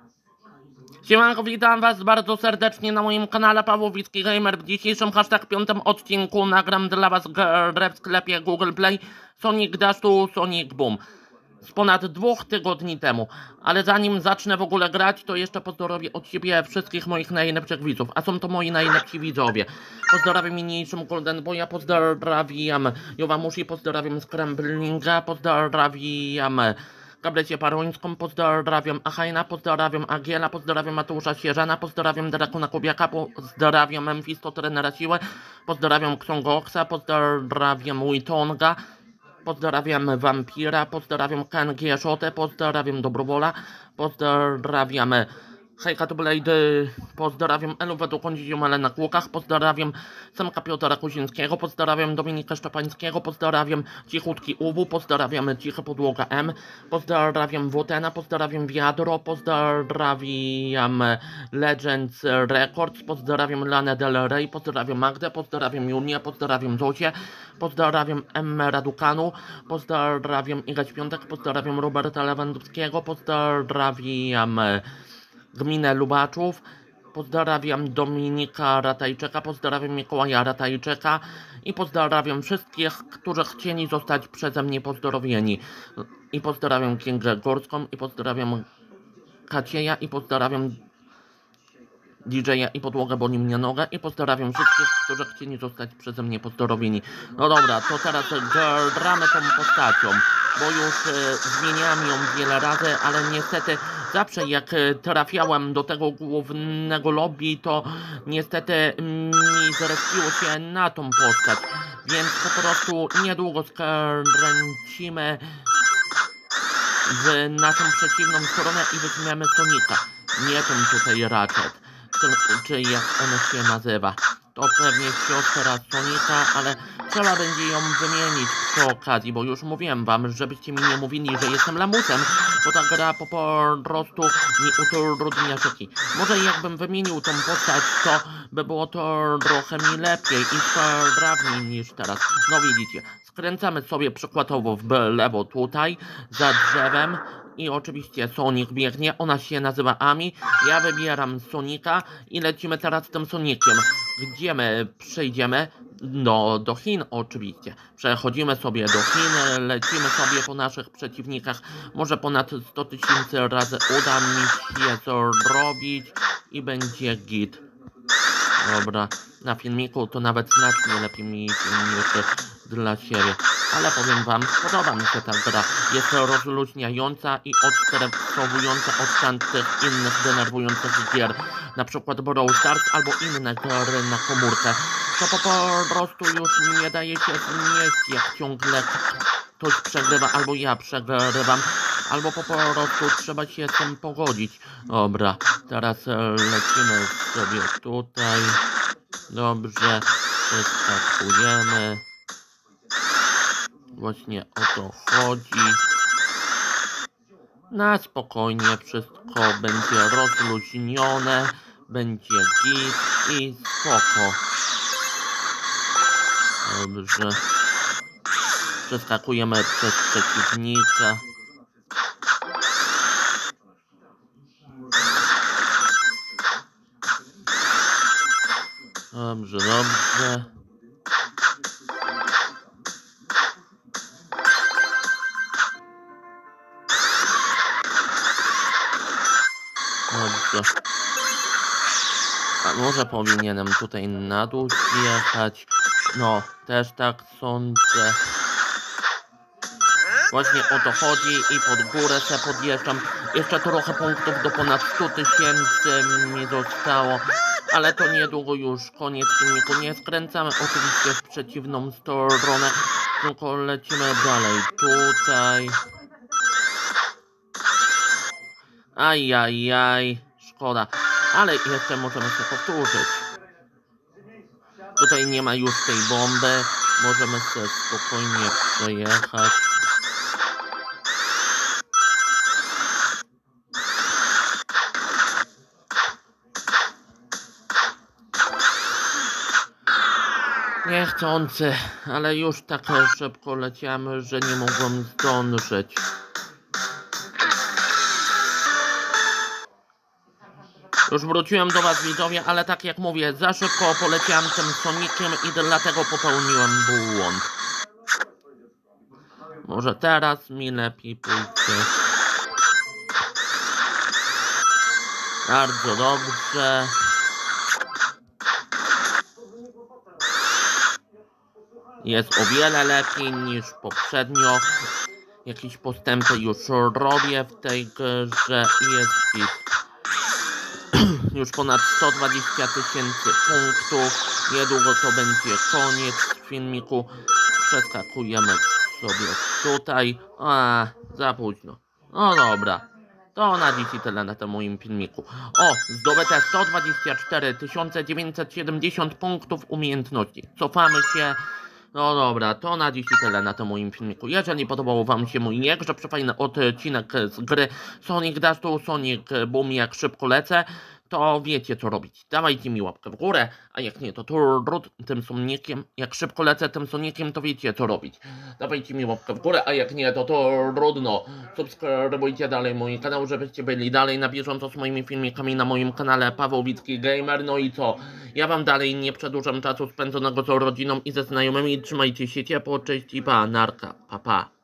Siemanko, witam was bardzo serdecznie na moim kanale Pawłowicki Gamer. W dzisiejszym #5 odcinku nagram dla was grę w sklepie Google Play Sonic Dash to Sonic Boom z ponad 2 tygodni temu. Ale zanim zacznę w ogóle grać, to jeszcze pozdrowię od siebie wszystkich moich najlepszych widzów, a są to moi najlepsi widzowie. Pozdrawiam niniejszym Golden Boya, pozdrawiam Jowamushi, pozdrawiam Scramblinga, pozdrawiam Kablecie Parońską, pozdrawiam Achajna, pozdrawiam Agiela, pozdrawiam Mateusza Sierzana, pozdrawiam Drakona Kubiaka, pozdrawiam Memphisto, trenera siły, pozdrawiam Ksongoxa, pozdrawiam Witonga, pozdrawiam Vampira, pozdrawiam KNG Szotę, pozdrawiam Dobrowola, pozdrawiam Hejka to Blade, pozdrawiam Elówę do Kądziziomele na Kłukach, pozdrawiam Semka Piotra Kuzińskiego, pozdrawiam Dominika Szczepańskiego, pozdrawiam Cichutki UW, pozdrawiam Ciche Podłoga M, pozdrawiam Wotena, pozdrawiam Wiadro, pozdrawiam Legends Records, pozdrawiam Lanę Del Rey, pozdrawiam Magdę, pozdrawiam Junię, pozdrawiam Zosię, pozdrawiam Emmę Radukanu, pozdrawiam Iga Świątek, pozdrawiam Roberta Lewandowskiego, pozdrawiam Gminę Lubaczów, pozdrawiam Dominika Ratajczyka, pozdrawiam Mikołaja Ratajczyka i pozdrawiam wszystkich, którzy chcieli zostać przeze mnie pozdrowieni. I pozdrawiam Kingę Górską, i pozdrawiam Kacieja, i pozdrawiam DJ-a i podłogę boli mnie nogę, i pozdrawiam wszystkich, którzy chcieli zostać przeze mnie pozdrowieni. No dobra, to teraz gramy tą postacią, bo już zmieniałem ją wiele razy, ale niestety zawsze jak trafiałem do tego głównego lobby, to niestety mi zrespiło się na tą postać, więc po prostu niedługo skręcimy w naszą przeciwną stronę i weźmiemy Sonika. Nie ten tutaj Ratchet, czy jak ona się nazywa. To pewnie siostra Sonika, ale trzeba będzie ją wymienić przy okazji, bo już mówiłem wam, żebyście mi nie mówili, że jestem lamusem, bo ta gra po prostu mi utrudnia życie. Może jakbym wymienił tą postać, to by było to trochę mi lepiej i sprawniej niż teraz. No widzicie, skręcamy sobie przykładowo w lewo tutaj, za drzewem. I oczywiście Sonic biegnie, ona się nazywa Ami, ja wybieram Sonika i lecimy teraz tym Sonikiem. Gdzie my przejdziemy? No, do Chin oczywiście. Przechodzimy sobie do Chin, lecimy sobie po naszych przeciwnikach. Może ponad 100 000 razy uda mi się to zrobić i będzie git. Dobra, na filmiku to nawet znacznie lepiej mi się niż dla siebie. Ale powiem wam, podoba mi się ta gra. Jest rozluźniająca i odstresowująca od tamtych innych denerwujących gier. Na przykład Brawl Stars albo inne gry na komórkę. To po prostu już nie daje się znieść, jak ciągle ktoś przegrywa, albo ja przegrywam, albo po prostu trzeba się z tym pogodzić. Dobra, teraz lecimy sobie tutaj. Dobrze, przeskakujemy. Właśnie o to chodzi. Na spokojnie wszystko będzie rozluźnione, będzie git i spoko. Dobrze. Przeskakujemy przez przeciwnika. Dobrze, dobrze. Dobrze. A może powinienem tutaj na dół zjechać? No, też tak sądzę. Właśnie o to chodzi i pod górę se podjeżdżam. Jeszcze trochę punktów do ponad 100 000 mi zostało. Ale to niedługo już koniec filmiku. Nie skręcamy oczywiście w przeciwną stronę, tylko lecimy dalej. Tutaj. Ajajaj, szkoda. Ale jeszcze możemy się powtórzyć. Tutaj nie ma już tej bomby. Możemy sobie spokojnie przejechać. Niechcący, ale już tak szybko leciamy, że nie mogłem zdążyć. Już wróciłem do was, widzowie, ale tak jak mówię, za szybko poleciałem tym Soniciem i dlatego popełniłem błąd. Może teraz mi lepiej pójdzie. Bardzo dobrze. Jest o wiele lepiej niż poprzednio. Jakieś postępy już robię w tej grze i jest git. Już ponad 120 000 punktów. Niedługo to będzie koniec filmiku. Przeskakujemy sobie tutaj. Za późno. No dobra. To na dzisiaj tyle na tym moim filmiku. O, zdobyte 124 970 punktów umiejętności. Cofamy się. No dobra, to na dzisiaj tyle na tym moim filmiku. Jeżeli podobał wam się mój jakże przefajny odcinek z gry Sonic Dash to Sonic Boom, jak szybko lecę, to wiecie co robić. Dawajcie mi łapkę w górę, a jak nie to tym Soniciem, jak szybko lecę tym Soniciem, to wiecie co robić. Dawajcie mi łapkę w górę, a jak nie to trudno. Subskrybujcie dalej mój kanał, żebyście byli dalej na bieżąco z moimi filmikami na moim kanale Paweł Wicki Gamer. No i co? Ja wam dalej nie przedłużam czasu spędzonego z rodziną i ze znajomymi. Trzymajcie się ciepło, cześć i pa, narka, pa pa.